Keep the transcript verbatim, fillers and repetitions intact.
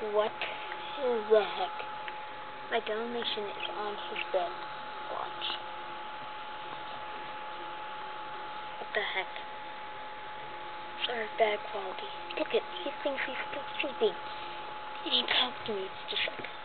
What the heck? My Dalmatian is on his bed. Watch. What the heck? Sorry, bad quality. Look at, he thinks he's still sleeping. He needs help, he needs to check.